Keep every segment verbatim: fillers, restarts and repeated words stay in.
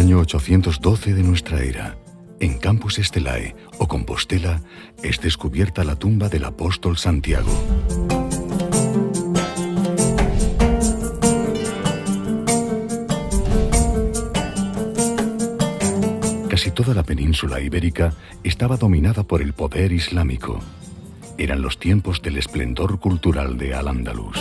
año ochocientos doce de nuestra era, en Campus Stelae o Compostela, es descubierta la tumba del apóstol Santiago. Casi toda la península ibérica estaba dominada por el poder islámico. Eran los tiempos del esplendor cultural de Al-Ándalus.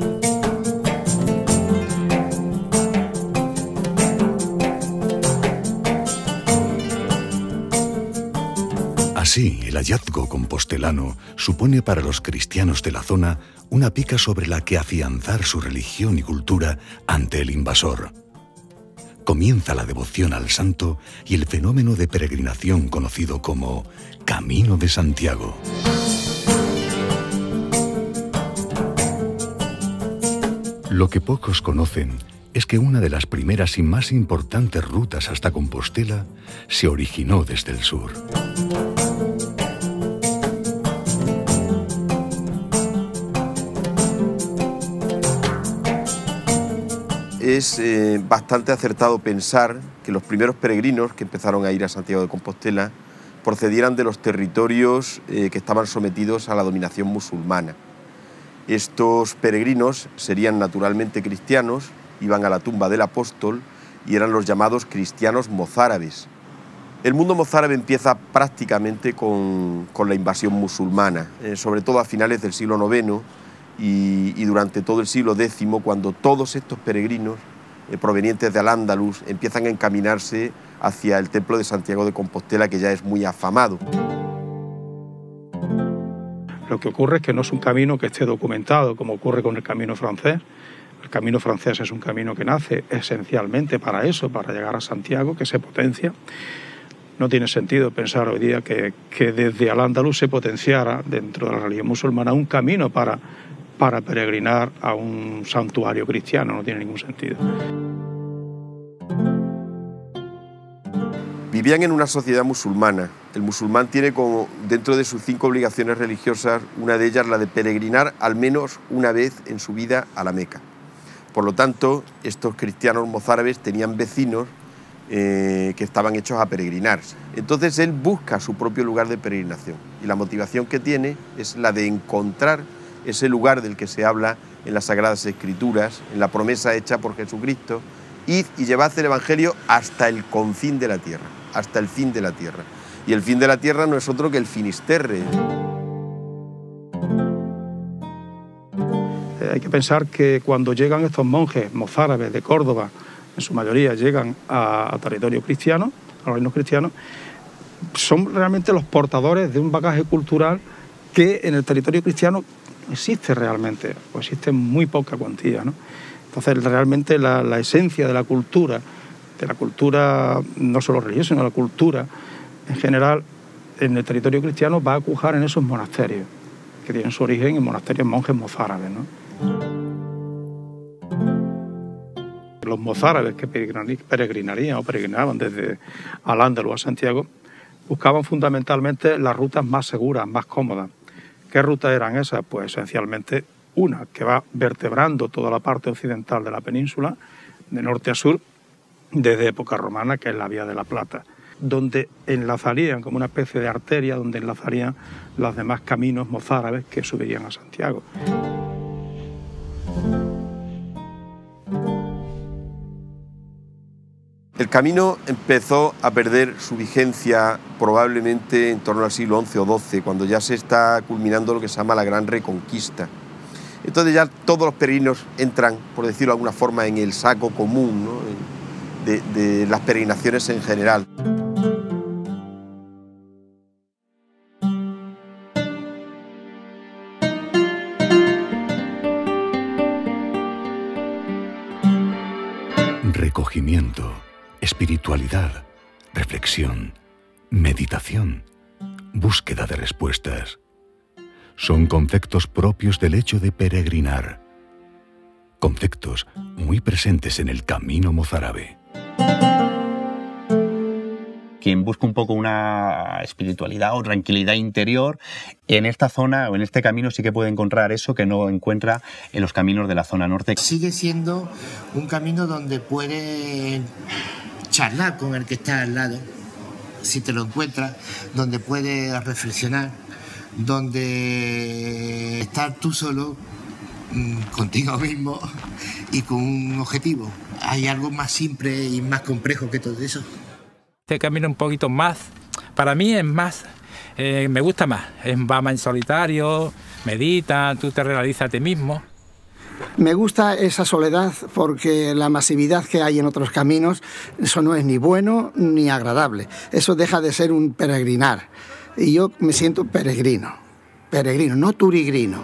Así, el hallazgo compostelano supone para los cristianos de la zona una pica sobre la que afianzar su religión y cultura ante el invasor. Comienza la devoción al santo y el fenómeno de peregrinación conocido como Camino de Santiago. Lo que pocos conocen es que una de las primeras y más importantes rutas hasta Compostela se originó desde el sur. Es eh, bastante acertado pensar que los primeros peregrinos que empezaron a ir a Santiago de Compostela procedieran de los territorios eh, que estaban sometidos a la dominación musulmana. Estos peregrinos serían naturalmente cristianos, iban a la tumba del apóstol y eran los llamados cristianos mozárabes. El mundo mozárabe empieza prácticamente con, con la invasión musulmana, eh, sobre todo a finales del siglo noveno, Y, y durante todo el siglo décimo, cuando todos estos peregrinos eh, provenientes de Al-Ándalus empiezan a encaminarse hacia el templo de Santiago de Compostela, que ya es muy afamado. Lo que ocurre es que no es un camino que esté documentado, como ocurre con el camino francés. El camino francés es un camino que nace esencialmente para eso, para llegar a Santiago, que se potencia. No tiene sentido pensar hoy día que, que desde Al-Ándalus se potenciara dentro de la religión musulmana un camino para para peregrinar a un santuario cristiano, no tiene ningún sentido. Vivían en una sociedad musulmana. El musulmán tiene como dentro de sus cinco obligaciones religiosas, una de ellas la de peregrinar al menos una vez en su vida a la Meca. Por lo tanto, estos cristianos mozárabes tenían vecinos eh, que estaban hechos a peregrinar. Entonces él busca su propio lugar de peregrinación y la motivación que tiene es la de encontrar ese lugar del que se habla en las Sagradas Escrituras, en la promesa hecha por Jesucristo: id y llevad el Evangelio hasta el confín de la tierra, hasta el fin de la tierra. Y el fin de la tierra no es otro que el Finisterre. Eh, hay que pensar que cuando llegan estos monjes mozárabes de Córdoba, en su mayoría llegan a, a territorio cristiano, a los reinos cristianos, son realmente los portadores de un bagaje cultural que en el territorio cristiano existe realmente, o existe en muy poca cuantía, ¿no? Entonces, realmente la, la esencia de la cultura, de la cultura no solo religiosa, sino la cultura en general, en el territorio cristiano va a cuajar en esos monasterios, que tienen su origen en monasterios monjes mozárabes, ¿no? Los mozárabes que peregrinarían o peregrinaban desde Al-Ándalus a Santiago buscaban fundamentalmente las rutas más seguras, más cómodas. ¿Qué rutas eran esas? Pues esencialmente una que va vertebrando toda la parte occidental de la península, de norte a sur, desde época romana, que es la Vía de la Plata, donde enlazarían como una especie de arteria, donde enlazarían los demás caminos mozárabes que subirían a Santiago. El camino empezó a perder su vigencia probablemente en torno al siglo once o doce, cuando ya se está culminando lo que se llama la Gran Reconquista. Entonces ya todos los peregrinos entran, por decirlo de alguna forma, en el saco común, ¿no?, de, de las peregrinaciones en general. Recogimiento, espiritualidad, reflexión, meditación, búsqueda de respuestas. Son conceptos propios del hecho de peregrinar. Conceptos muy presentes en el camino mozárabe. Quien busca un poco una espiritualidad o tranquilidad interior, en esta zona o en este camino sí que puede encontrar eso que no encuentra en los caminos de la zona norte. Sigue siendo un camino donde puede charlar con el que está al lado, si te lo encuentras, donde puedes reflexionar, donde estar tú solo, contigo mismo y con un objetivo. ¿Hay algo más simple y más complejo que todo eso? Este camino un poquito más, para mí es más, eh, me gusta más, es, va más en solitario, medita, tú te realizas a ti mismo. Me gusta esa soledad porque la masividad que hay en otros caminos, eso no es ni bueno ni agradable, eso deja de ser un peregrinar y yo me siento peregrino, peregrino, no turigrino.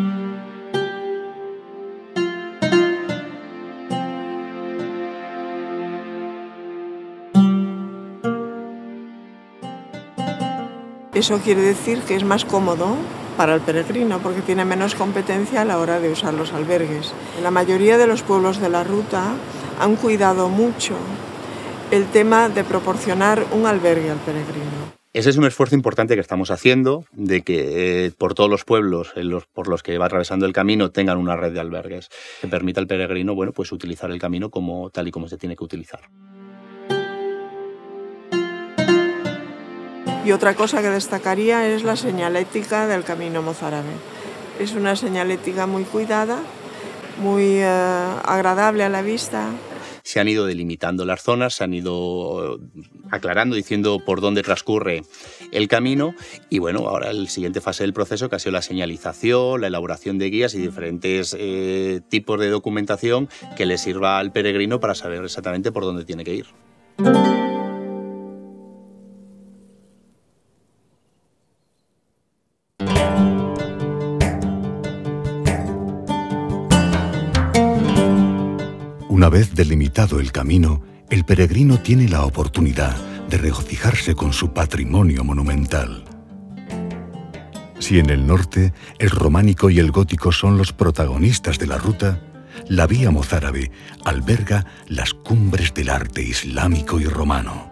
Eso quiere decir que es más cómodo para el peregrino porque tiene menos competencia a la hora de usar los albergues. La mayoría de los pueblos de la ruta han cuidado mucho el tema de proporcionar un albergue al peregrino. Ese es un esfuerzo importante que estamos haciendo, de que eh, por todos los pueblos en los, por los que va atravesando el camino tengan una red de albergues que permita al peregrino, bueno, pues utilizar el camino como, tal y como se tiene que utilizar. Y otra cosa que destacaría es la señalética del camino mozárabe. Es una señalética muy cuidada, muy eh, agradable a la vista. Se han ido delimitando las zonas, se han ido aclarando, diciendo por dónde transcurre el camino y bueno, ahora la siguiente fase del proceso que ha sido la señalización, la elaboración de guías y diferentes eh, tipos de documentación que le sirva al peregrino para saber exactamente por dónde tiene que ir. Una vez delimitado el camino, el peregrino tiene la oportunidad de regocijarse con su patrimonio monumental. Si en el norte el románico y el gótico son los protagonistas de la ruta, la vía mozárabe alberga las cumbres del arte islámico y romano.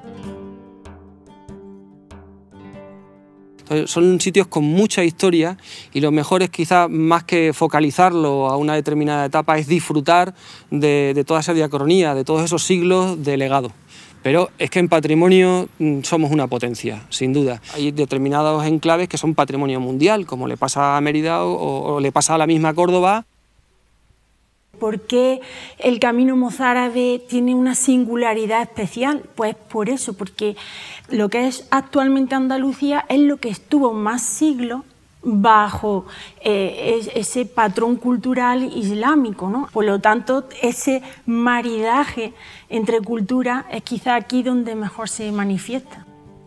Son sitios con mucha historia y lo mejor es quizás más que focalizarlo a una determinada etapa es disfrutar de, de toda esa diacronía, de todos esos siglos de legado. Pero es que en patrimonio somos una potencia, sin duda. Hay determinados enclaves que son patrimonio mundial, como le pasa a Mérida o, o le pasa a la misma Córdoba. ¿Por qué el camino mozárabe tiene una singularidad especial? Pues por eso, porque lo que es actualmente Andalucía es lo que estuvo más siglos bajo eh, ese patrón cultural islámico, ¿no? Por lo tanto, ese maridaje entre culturas es quizá aquí donde mejor se manifiesta.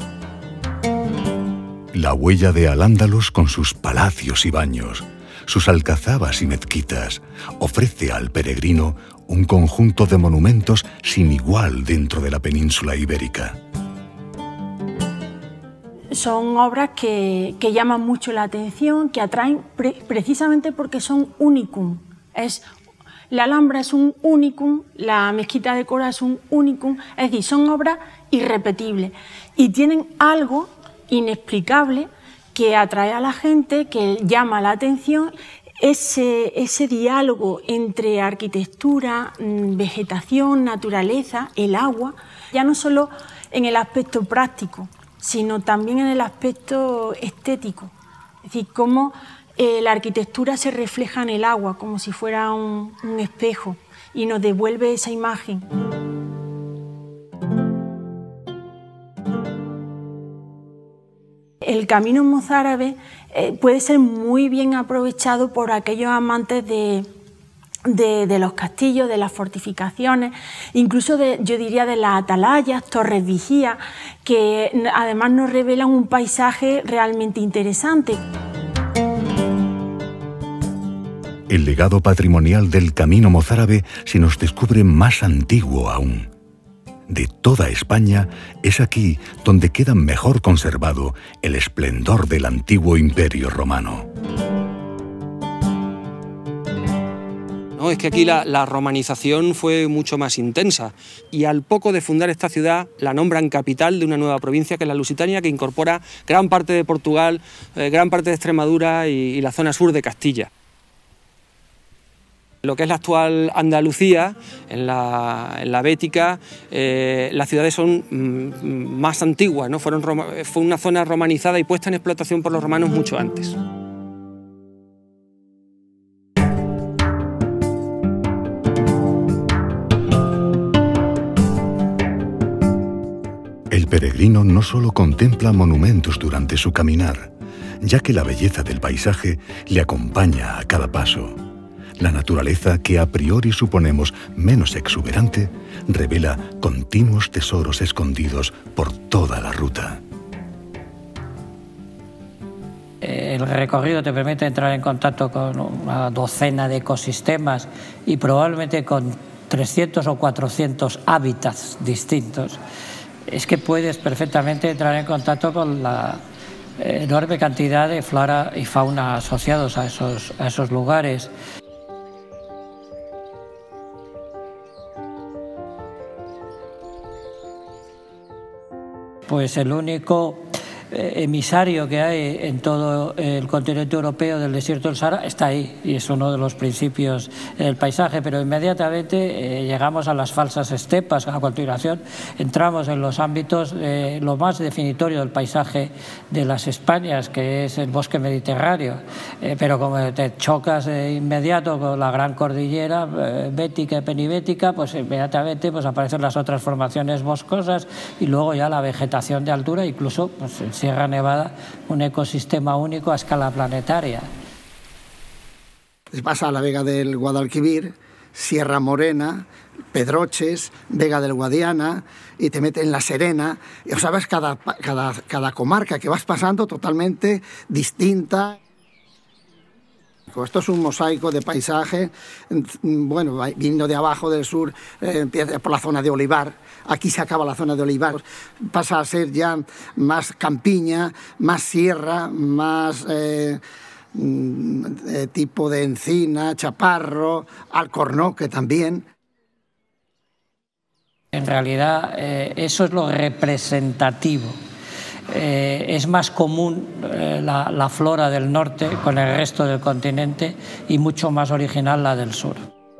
La huella de Al-Ándalus con sus palacios y baños, sus alcazabas y mezquitas, ofrece al peregrino un conjunto de monumentos sin igual dentro de la península ibérica. Son obras que, que llaman mucho la atención, que atraen pre precisamente porque son unicum. Es, la Alhambra es un unicum, la Mezquita de Córdoba es un unicum, es decir, son obras irrepetibles y tienen algo inexplicable que atrae a la gente, que llama la atención, ese, ese diálogo entre arquitectura, vegetación, naturaleza, el agua, ya no solo en el aspecto práctico, sino también en el aspecto estético. Es decir, cómo eh, la arquitectura se refleja en el agua, como si fuera un, un espejo, y nos devuelve esa imagen. El camino mozárabe eh, puede ser muy bien aprovechado por aquellos amantes de, de, de los castillos, de las fortificaciones, incluso de, yo diría de las atalayas, torres vigías, que además nos revelan un paisaje realmente interesante. El legado patrimonial del camino mozárabe se nos descubre más antiguo aún. De toda España, es aquí donde queda mejor conservado el esplendor del antiguo imperio romano. No, es que aquí la, la romanización fue mucho más intensa y al poco de fundar esta ciudad la nombran capital de una nueva provincia que es la Lusitania, que incorpora gran parte de Portugal, eh, gran parte de Extremadura y, y la zona sur de Castilla. Lo que es la actual Andalucía, en la, en la Bética, eh, las ciudades son mm, más antiguas, ¿no? Fueron, fue una zona romanizada y puesta en explotación por los romanos mucho antes. El peregrino no solo contempla monumentos durante su caminar, ya que la belleza del paisaje le acompaña a cada paso. La naturaleza, que a priori suponemos menos exuberante, revela continuos tesoros escondidos por toda la ruta. El recorrido te permite entrar en contacto con una docena de ecosistemas y probablemente con trescientos o cuatrocientos hábitats distintos. Es que puedes perfectamente entrar en contacto con la enorme cantidad de flora y fauna asociados a esos, a esos lugares. Pues el único emisario que hay en todo el continente europeo del desierto del Sahara está ahí, y es uno de los principios del paisaje, pero inmediatamente eh, llegamos a las falsas estepas. A continuación entramos en los ámbitos, eh, lo más definitorio del paisaje de las Españas, que es el bosque mediterráneo, eh, pero como te chocas de inmediato con la gran cordillera eh, bética y penibética, pues inmediatamente pues, aparecen las otras formaciones boscosas y luego ya la vegetación de altura, incluso pues, en Sierra Nevada, un ecosistema único a escala planetaria. Pasa a la Vega del Guadalquivir, Sierra Morena, Pedroches, Vega del Guadiana, y te metes en La Serena, y o sea, ves cada, cada, cada comarca que vas pasando totalmente distinta. Esto es un mosaico de paisaje, bueno, viniendo de abajo del sur, eh, empieza por la zona de olivar, aquí se acaba la zona de olivar, pasa a ser ya más campiña, más sierra, más eh, eh, tipo de encina, chaparro, alcornoque también. En realidad eh, eso es lo representativo. Eh, es más común eh, la, la flora del norte con el resto del continente y mucho más original la del sur.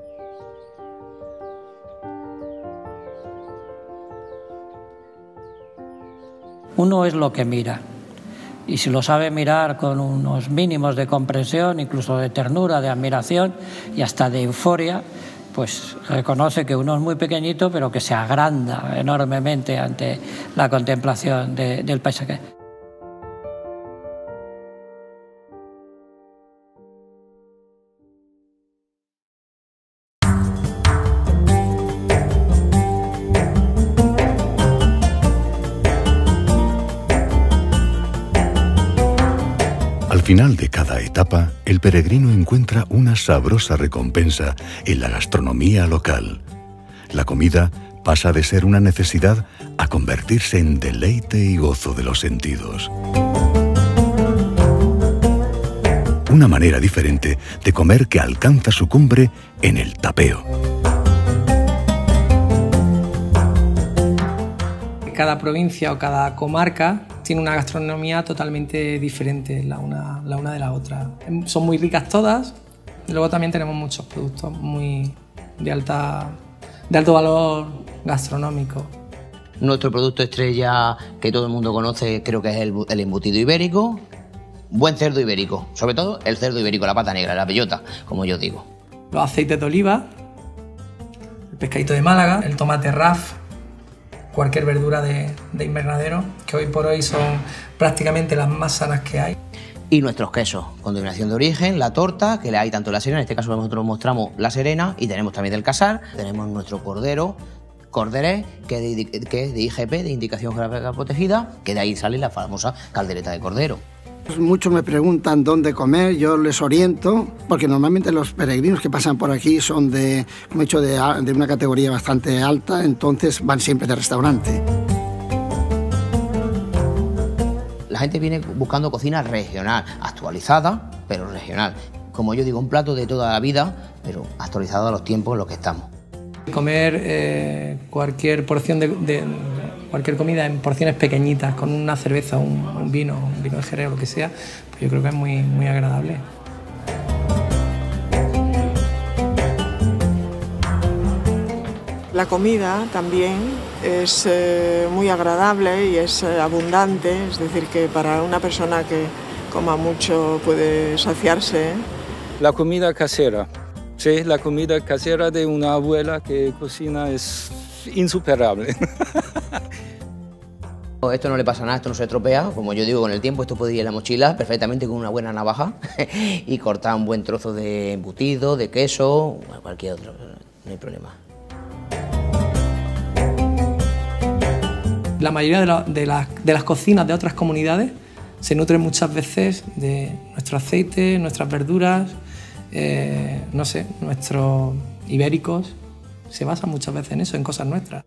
Uno es lo que mira, y si lo sabe mirar con unos mínimos de comprensión, incluso de ternura, de admiración y hasta de euforia, pues reconoce que uno es muy pequeñito, pero que se agranda enormemente ante la contemplación de, del paisaje. Al final de cada etapa, el peregrino encuentra una sabrosa recompensa en la gastronomía local. La comida pasa de ser una necesidad a convertirse en deleite y gozo de los sentidos. Una manera diferente de comer que alcanza su cumbre en el tapeo. Cada provincia o cada comarca tiene una gastronomía totalmente diferente la una, la una de la otra. Son muy ricas todas, y luego también tenemos muchos productos muy de, alta, de alto valor gastronómico. Nuestro producto estrella que todo el mundo conoce creo que es el, el embutido ibérico, buen cerdo ibérico, sobre todo el cerdo ibérico, la pata negra, la bellota, como yo digo. Los aceites de oliva, el pescadito de Málaga, el tomate raf, cualquier verdura de, de invernadero, que hoy por hoy son prácticamente las más sanas que hay. Y nuestros quesos, con denominación de origen, la torta, que le hay tanto en La Serena, en este caso nosotros mostramos La Serena, y tenemos también del Casar, tenemos nuestro cordero, corderés, que es de, que es de I G P, de Indicación Geográfica Protegida, que de ahí sale la famosa caldereta de cordero. Muchos me preguntan dónde comer, yo les oriento, porque normalmente los peregrinos que pasan por aquí son de, como he dicho, de, de una categoría bastante alta, entonces van siempre de restaurante. La gente viene buscando cocina regional, actualizada, pero regional. Como yo digo, un plato de toda la vida, pero actualizado a los tiempos en los que estamos. Comer eh, cualquier porción de, de cualquier comida en porciones pequeñitas, con una cerveza, un, un vino, un vino de Jerez o lo que sea, pues yo creo que es muy, muy agradable. La comida también es eh, muy agradable y es eh, abundante, es decir, que para una persona que coma mucho puede saciarse. La comida casera, sí, la comida casera de una abuela que cocina es insuperable. Esto no le pasa nada, esto no se estropea, como yo digo, con el tiempo esto puede ir en la mochila perfectamente con una buena navaja y cortar un buen trozo de embutido, de queso, o cualquier otro, no hay problema. La mayoría de, la, de, la, de las cocinas de otras comunidades se nutren muchas veces de nuestro aceite, nuestras verduras, eh, no sé, nuestros ibéricos, se basan muchas veces en eso, en cosas nuestras.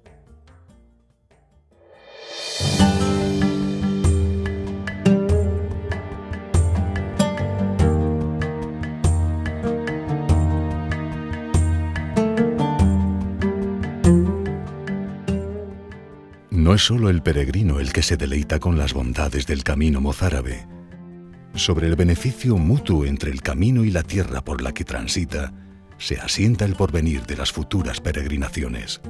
No es solo el peregrino el que se deleita con las bondades del camino mozárabe. Sobre el beneficio mutuo entre el camino y la tierra por la que transita, se asienta el porvenir de las futuras peregrinaciones.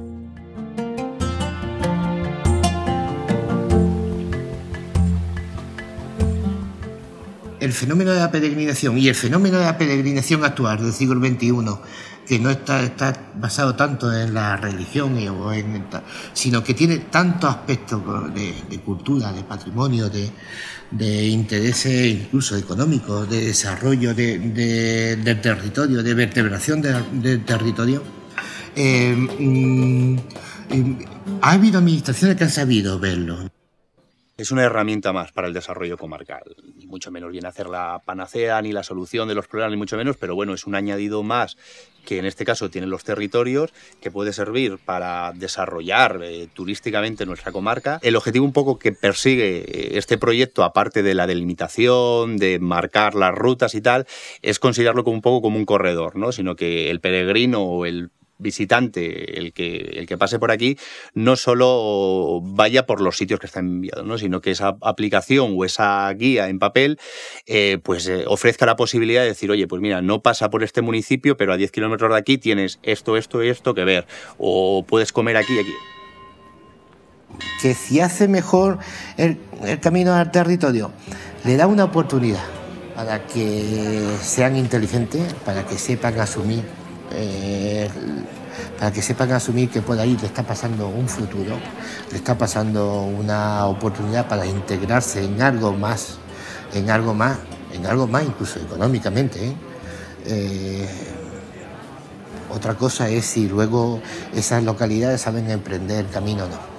El fenómeno de la peregrinación y el fenómeno de la peregrinación actual del siglo veintiuno, que no está, está basado tanto en la religión, o en, sino que tiene tantos aspectos de, de cultura, de patrimonio, de, de intereses incluso económicos, de desarrollo de, de, del territorio, de vertebración de, del territorio. Eh, mm, eh, ha habido administraciones que han sabido verlo. Es una herramienta más para el desarrollo comarcal. Ni mucho menos viene a hacer la panacea ni la solución de los problemas, ni mucho menos, pero bueno, es un añadido más que en este caso tienen los territorios, que puede servir para desarrollar eh, turísticamente nuestra comarca. El objetivo un poco que persigue este proyecto, aparte de la delimitación, de marcar las rutas y tal, es considerarlo como un poco como un corredor, ¿no? Sino que el peregrino o el visitante, el que, el que pase por aquí, no solo vaya por los sitios que están enviados, ¿no? Sino que esa aplicación o esa guía en papel eh, pues eh, ofrezca la posibilidad de decir, oye, pues mira, no pasa por este municipio, pero a diez kilómetros de aquí tienes esto, esto y esto que ver, o puedes comer aquí y aquí. Que si hace mejor el, el camino al territorio, le da una oportunidad para que sean inteligentes, para que sepan asumir Eh, para que sepan asumir que por ahí le está pasando un futuro, le está pasando una oportunidad para integrarse en algo más, en algo más, en algo más incluso económicamente. ¿eh? Eh, otra cosa es si luego esas localidades saben emprender el camino o no.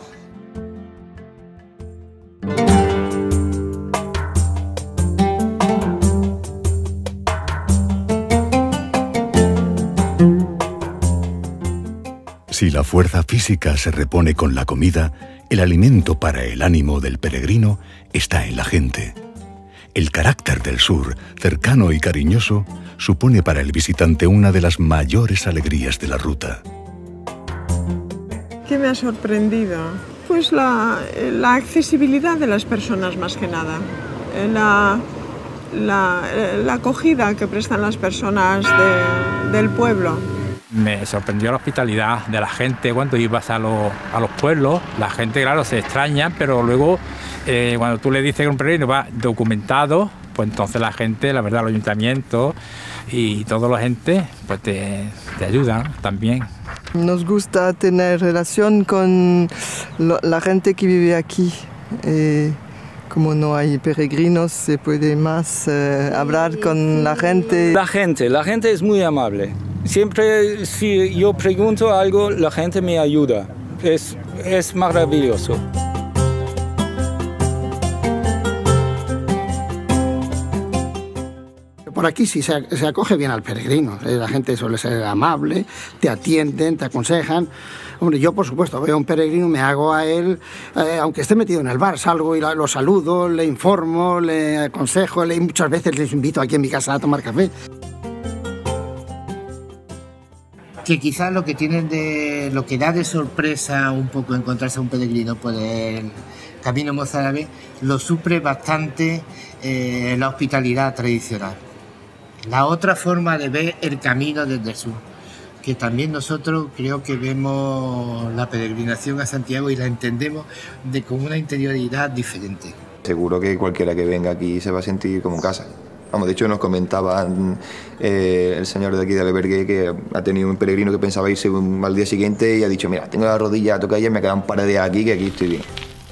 Si la fuerza física se repone con la comida, el alimento para el ánimo del peregrino está en la gente. El carácter del sur, cercano y cariñoso, supone para el visitante una de las mayores alegrías de la ruta. ¿Qué me ha sorprendido? Pues la, la accesibilidad de las personas más que nada. La, la, la acogida que prestan las personas de, del pueblo. Me sorprendió la hospitalidad de la gente cuando ibas a los, a los pueblos. La gente, claro, se extraña, pero luego eh, cuando tú le dices que un peregrino va documentado, pues entonces la gente, la verdad, los ayuntamientos y toda la gente, pues te, te ayudan también. Nos gusta tener relación con lo, la gente que vive aquí. Eh, como no hay peregrinos, se puede más eh, hablar con la gente. La gente, la gente es muy amable. Siempre si yo pregunto algo, la gente me ayuda. Es, es maravilloso. Por aquí sí se, se acoge bien al peregrino. La gente suele ser amable, te atienden, te aconsejan. Hombre, yo por supuesto veo a un peregrino, me hago a él, eh, aunque esté metido en el bar, salgo y la, lo saludo, le informo, le aconsejo, le, muchas veces les invito aquí en mi casa a tomar café. Que quizás lo que tienen de, lo que da de sorpresa un poco encontrarse a un peregrino por el camino mozárabe, lo suple bastante eh, la hospitalidad tradicional. La otra forma de ver el camino desde el sur. que también nosotros creo que vemos la peregrinación a Santiago y la entendemos de con una interioridad diferente. Seguro que cualquiera que venga aquí se va a sentir como en casa. Vamos, de hecho nos comentaban eh, el señor de aquí del albergue que ha tenido un peregrino que pensaba irse al día siguiente y ha dicho, mira, tengo la rodilla tocada y me quedan un par de días aquí, que aquí estoy bien.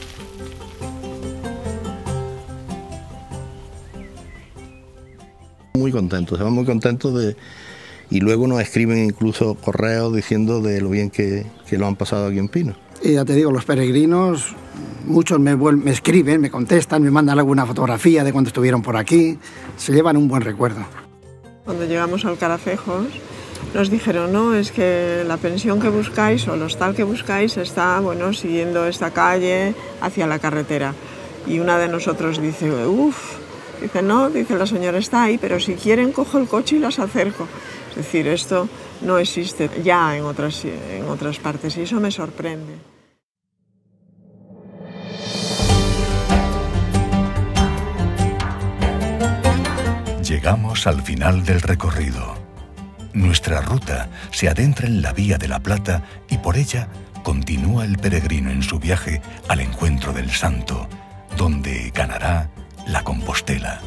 Muy contentos, estamos muy contentos de... Y luego nos escriben incluso correos diciendo de lo bien que, que lo han pasado aquí en Pino. Y ya te digo, los peregrinos, muchos me, me escriben, me contestan, me mandan alguna fotografía de cuando estuvieron por aquí, se llevan un buen recuerdo. Cuando llegamos al Carafejos nos dijeron, no, es que la pensión que buscáis o el hostal que buscáis está, bueno, siguiendo esta calle hacia la carretera. Y una de nosotros dice, uff, dice, no, dice, la señora está ahí, pero si quieren cojo el coche y las acerco. Es decir, esto no existe ya en otras, en otras partes y eso me sorprende. Llegamos al final del recorrido. Nuestra ruta se adentra en la Vía de la Plata y por ella continúa el peregrino en su viaje al encuentro del Santo, donde ganará la Compostela.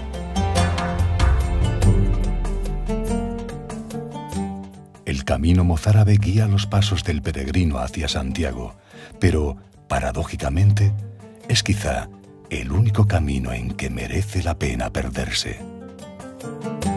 El camino mozárabe guía los pasos del peregrino hacia Santiago, pero, paradójicamente, es quizá el único camino en que merece la pena perderse.